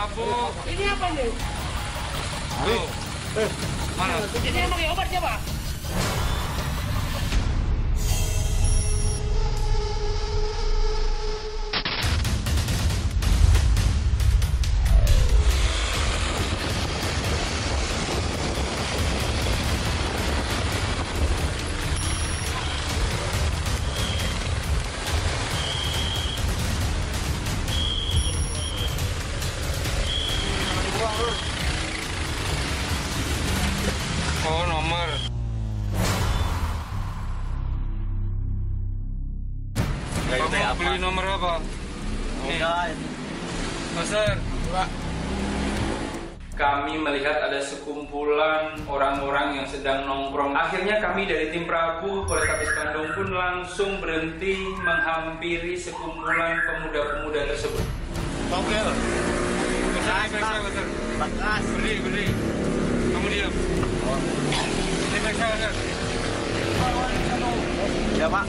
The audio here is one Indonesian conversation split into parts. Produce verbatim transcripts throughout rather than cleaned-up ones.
Bu. Ini apa nih? Tuh. Eh, Mana? Ini yang pakai obat siapa? Oh, nomor. Kamu beli nomor apa? Nih. Pasar. Kami melihat ada sekumpulan orang-orang yang sedang nongkrong. Akhirnya kami dari tim Prabu Polrestabes Bandung pun langsung berhenti menghampiri sekumpulan pemuda-pemuda tersebut. Oke. Bekas, bekas, beri, beri. Kamu diam. Ini bekas, bekas. Ya Pak.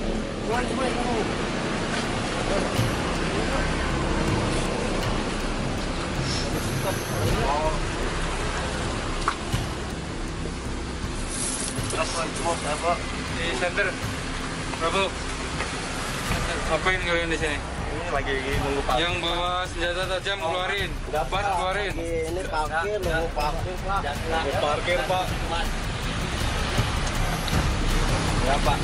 Oh. Di center. Prabu. Ngapain kalian di sini? Ini lagi nunggu Pak. Yang bawa senjata tajam keluarin. Dapat keluarin. Ini parkir, nunggu parkir Pak. Nunggu parkir Pak. Ya Pak.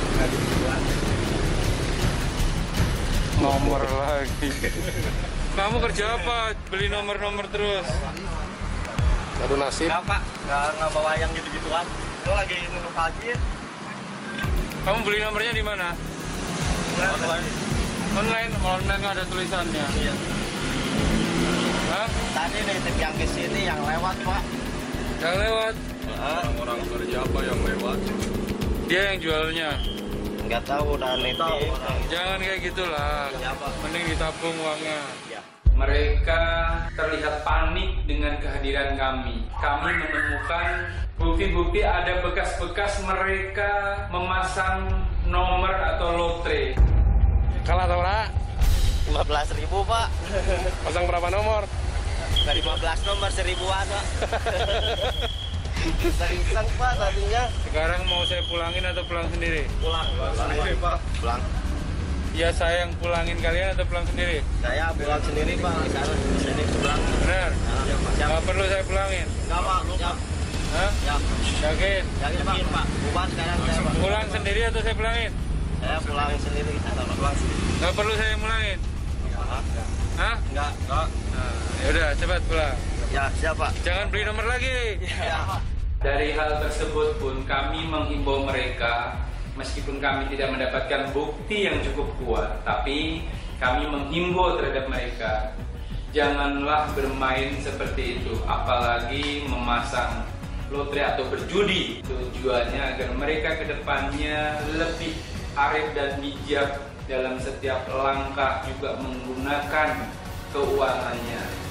Nomor lagi. Kamu kerja apa? Beli nomor-nomor terus. Aduh nasib. Enggak Pak, nggak nggak bawa yang gitu-gituan. Itu lagi nunggu parkir. Kamu beli nomornya di mana? Online. Online, online ada tulisannya. Iya. Hah? Tadi nih tim yang ke sini yang lewat Pak. Yang lewat. Orang-orang kerja apa yang lewat? Dia yang jualnya. Nggak tahu udah nitip. Jangan kayak gitulah. Ya Pak. Mending ditabung uangnya. Ya. Mereka terlihat panik dengan kehadiran kami. Kami menemukan bukti-bukti ada bekas-bekas mereka memasang nomor atau lotre. Kalah atau ora? lima belas ribu Pak. Pasang berapa nomor? Dari lima belas nomor seribuan Pak. Iseng-iseng Pak tadinya. Sekarang mau saya pulangin atau pulang sendiri? Pulang. Pulang sendiri Pak. Pulang. Ya saya yang pulangin kalian atau pulang sendiri? Saya pulang sendiri Pak. Sekarang di sini pulang. Benar? Ya, Pak. Siap. Nggak perlu saya pulangin? Enggak Pak. Siap. Hah? Siap. Yakin? Yakin Pak. Bubar sekarang saya Pak. Pulang sendiri atau saya pulangin? Saya pulang sendiri. Pulang sendiri. Nggak perlu saya pulangin? Hah? Enggak. Enggak. Nah, yaudah cepat pulang. Ya, siap Pak. Jangan beli nomor lagi. Ya. Dari hal tersebut pun kami menghimbau mereka, meskipun kami tidak mendapatkan bukti yang cukup kuat, tapi kami menghimbau terhadap mereka, janganlah bermain seperti itu, apalagi memasang lotre atau berjudi. Tujuannya agar mereka ke depannya lebih arif dan bijak dalam setiap langkah, juga menggunakan keuangannya.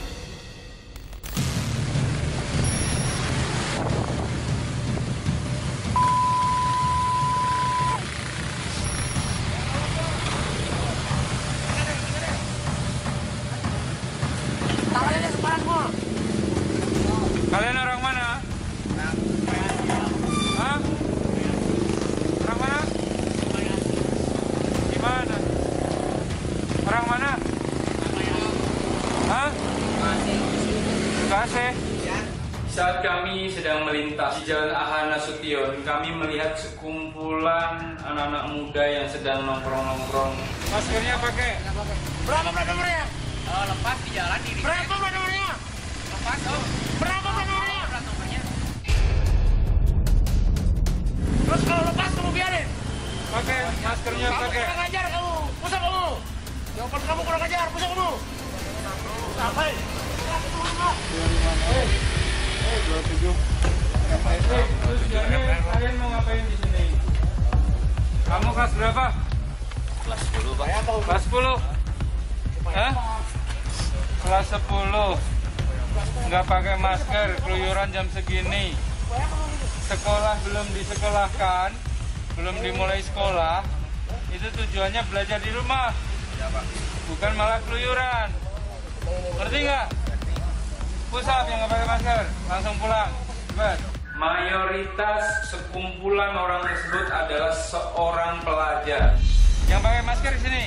Kalian orang mana? Hah? Orang mana? Di mana? Orang mana? Hah? Bekasi. Saat kami sedang melintas di Jalan Aha Nasution, kami melihat sekumpulan anak-anak muda yang sedang nongkrong-nongkrong. Maskernya pakai? Berapa plat nomornya? Oh, lepas di jalan di Berapa plat nomornya? lepas oh. Berapa plat nomornya? Plat nomornya. Terus kalau lepas kamu biarin. Pakai maskernya Kamu pakai. kurang ajar kamu. Pusat kamu. Jawaban kamu kurang ajar. Pusat kamu. Sampai. Eh, dua puluh tujuh. Eh, tujuannya kalian mau ngapain di sini? Kamu kelas berapa? Kelas sepuluh Pak. Kelas sepuluh. Hah? Kelas sepuluh. Nggak pakai masker, keluyuran jam segini. Sekolah belum disekolahkan, belum dimulai sekolah. Itu tujuannya belajar di rumah. Bukan malah keluyuran. Ngerti nggak? Pusat yang nggak pakai masker, langsung pulang. Cepat. Mayoritas sekumpulan orang tersebut adalah seorang pelajar. Yang pakai masker di sini.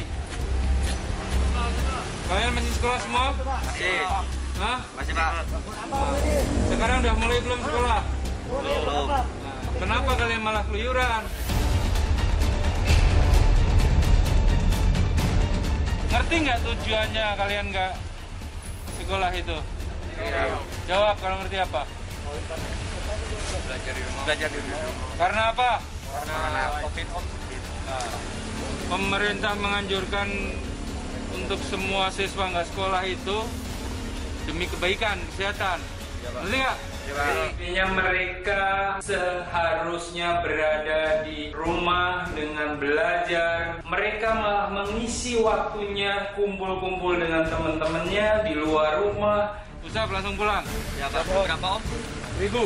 Kalian masih sekolah semua? Masih. Hah? Masih Pak. Sekarang udah mulai belum sekolah? Belum. Nah, kenapa kalian malah keluyuran? Ngerti nggak tujuannya kalian nggak sekolah itu? Iya. Jawab kalau ngerti apa? Belajar di rumah. Belajar di rumah. Karena apa? Karena COVID. Nah, pemerintah menganjurkan untuk semua siswa nggak sekolah itu demi kebaikan, kesehatan. Ngerti nggak? Intinya mereka seharusnya berada di rumah dengan belajar. Mereka malah mengisi waktunya kumpul-kumpul dengan teman-temannya di luar rumah. Usap langsung pulang. Ya Pak, berapa Om? Ribu.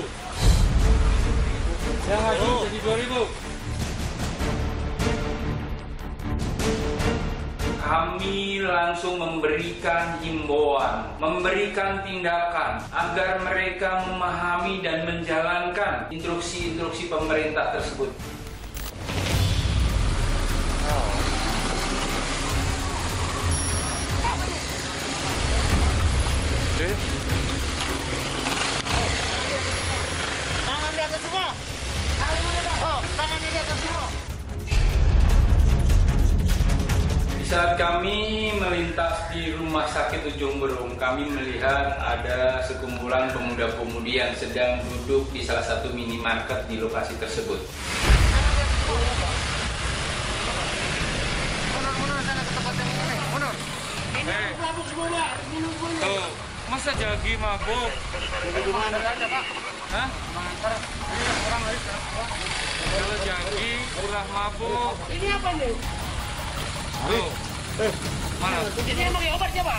Yang habis jadi dua ribu. Kami langsung memberikan himbauan, memberikan tindakan agar mereka memahami dan menjalankan instruksi-instruksi pemerintah tersebut. Tangan di atas semua. Oh, tangan di atas semua. Saat kami melintas di rumah sakit Ujung Berung, kami melihat ada sekumpulan pemuda-pemudi yang sedang duduk di salah satu minimarket di lokasi tersebut. Mundur, mundur sana ke tempat yang ini. Mundur. Ini Eh. mabuk semua, Pak. Minum semua. Tuh, masa jagi mabuk? Di mana aja, Pak? Hah? Kalau jagi, ulah mabuk. Ini apa nih? Tuh, mana? Ini yang pakai obat siapa?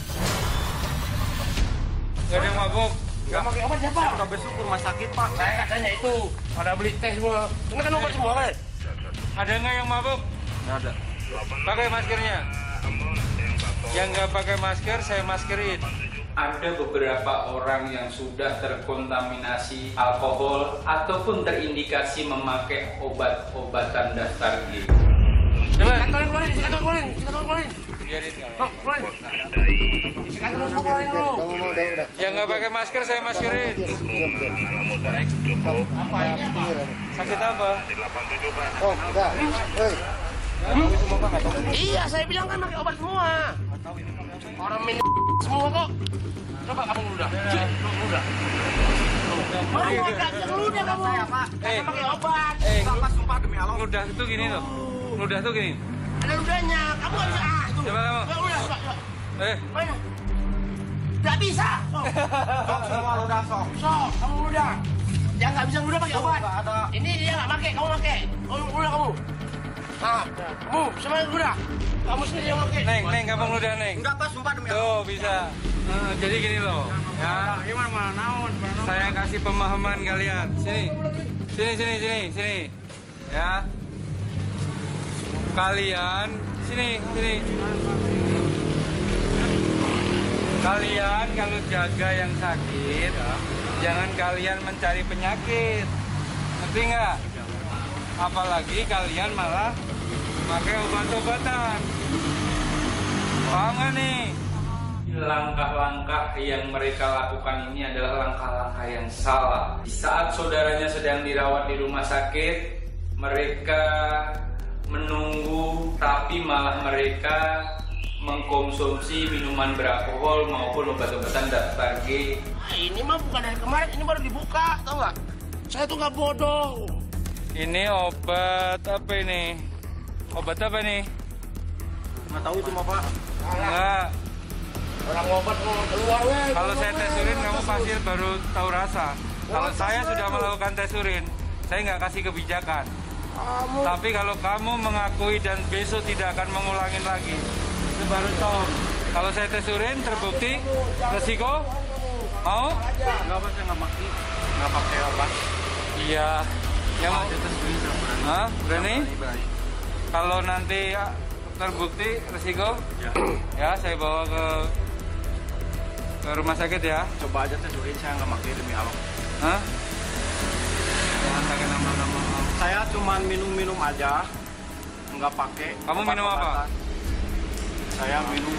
Gak ada yang mabuk. Yang pakai obat siapa? Udah besok ke rumah sakit Pak. Saya katanya itu pada beli tes semua. Ini kan obat semua kan? Ada nggak yang mabuk? Nggak ada. Pakai maskernya. Yang nggak pakai masker, saya maskerin. Ada beberapa orang yang sudah terkontaminasi alkohol ataupun terindikasi memakai obat-obatan daftar G. Coba. Sikat keluarin, sikat keluarin, sikat keluarin. Biarin kalau. Oh, keluarin. Sikat keluarin dulu. Yang nggak pakai masker, saya maskerin. Apa ini apa? Sakit apa? Oh, enggak. Eh, Iya, saya bilang kan pakai obat semua. Orang minum semua kok. Coba kamu ludah. Ludah. Mau agak ludah kamu. Eh, Pakai obat. eh, Pak, sumpah demi Allah. ludah tuh gini tuh. Ludah tuh gini. Ada ludahnya. Kamu nggak bisa. Ah, itu. Coba kamu. Coba udah, coba, coba. Eh, Mana? Nggak bisa. Sok. Sok semua udah sok. Sok, kamu ludah. Yang nggak bisa ludah pakai obat. Nggak ada. Ini dia nggak pakai, kamu pakai. Kamu ludah kamu. Nah, kamu semuanya ludah. Kamu sendiri yang pakai. Neng, Neng, kamu ludah, Neng. Enggak Pak, sumpah demi Allah. Tuh, bisa. Eh, jadi gini loh, ya. Gimana mana naon? Saya kasih pemahaman kalian. Sini, sini, sini, sini, sini. Ya. Kalian, sini, sini. Kalian kalau jaga yang sakit, jangan kalian mencari penyakit. Ngerti nggak? Apalagi kalian malah pakai obat-obatan. Paham nggak nih? Langkah-langkah yang mereka lakukan ini adalah langkah-langkah yang salah. Di saat saudaranya sedang dirawat di rumah sakit, mereka menunggu, tapi malah mereka mengkonsumsi minuman beralkohol maupun obat-obatan daftar G. Ah, ini mah bukan dari kemarin, ini baru dibuka, tau nggak? Saya tuh nggak bodoh. Ini obat apa ini? Obat apa nih? Nggak tahu itu mah Pak. Enggak. Orang obat mau keluar weh. Kalau saya tes urin kamu pasti baru tahu rasa. Kalau saya sudah melakukan tes urin, saya nggak kasih kebijakan. Kamu Tapi kalau kamu mengakui dan besok tidak akan mengulangin lagi, itu baru tahu. Kalau saya tes urin terbukti resiko, mau? Enggak Pak, saya nggak pakai. Nggak pakai obat. Iya. Yang mau? Hah? Berani? Berani. Kalau nanti terbukti resiko, ya saya bawa ke Ke rumah sakit ya? Coba aja tunjukin, saya nggak pakai demi Allah. Hah? Jangan pakai nama-nama. Saya cuma minum-minum aja, nggak pakai. Kamu minum apa? obat-obatan. Saya minum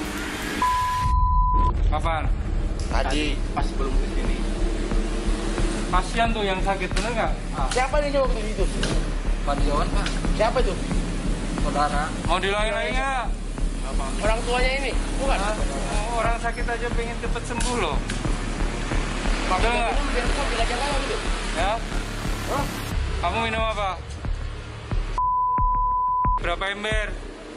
Kapan? tadi pas sebelum kesini. Kasian tuh yang sakit, bener nggak? Siapa yang jawab itu? Pak Dion, Pak. Siapa itu? Saudara. Mau dilain lagi nggak? Orang tuanya ini, bukan? Hah? Oh, orang sakit aja pengen cepet sembuh loh. Betul nggak? Biar kau tidak jalan gitu. Ya? Kamu minum apa? Berapa ember?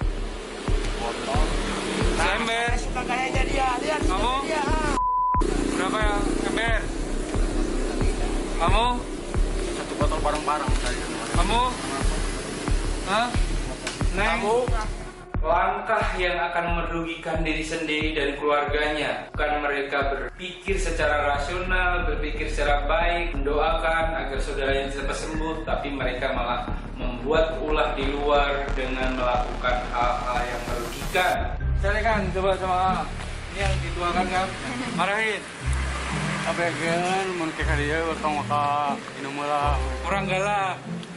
Seember. Suka kayaknya dia, lihat. Kamu? Dia. Berapa ya ember? Kamu? Satu botol bareng-bareng saya. Kamu? Hah? Neng? Aku Langkah yang akan merugikan diri sendiri dan keluarganya. Bukan mereka berpikir secara rasional, berpikir secara baik, mendoakan agar saudaranya cepat sembuh, tapi mereka malah membuat ulah di luar dengan melakukan hal-hal yang merugikan. Silakan coba sama ini yang dituakan kan, marahin. apa kan mun ke dia utang maka minum lah. Kurang galak.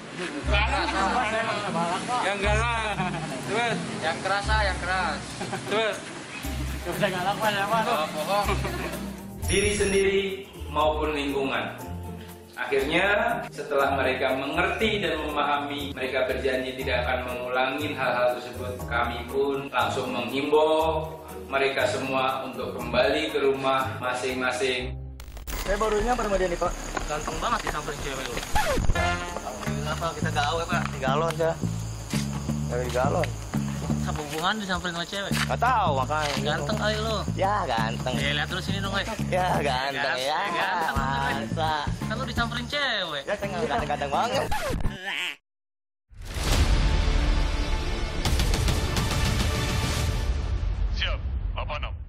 Yang galak. Terus, Yang keras ah, yang keras. terus. Udah galak Mas ya Mas. Oh, bohong. Diri sendiri maupun lingkungan. Akhirnya setelah mereka mengerti dan memahami, mereka berjanji tidak akan mengulangi hal-hal tersebut. Kami pun langsung menghimbau mereka semua untuk kembali ke rumah masing-masing. Saya barunya sama dia nih Pak. Ganteng banget disamperin cewek lu. Alhamdulillah Pak, kita gawe Pak. Di galon ya. Dari galon. Hubungan disamperin sama cewek. Gak tahu makanya. Ganteng kali lu. Ya ganteng. Eh, lihat terus sini dong, weh. Ya ganteng ya. Ganteng, Masa. Kan lu disamperin cewek. Ya saya ganteng-ganteng banget. Siap, apa enam?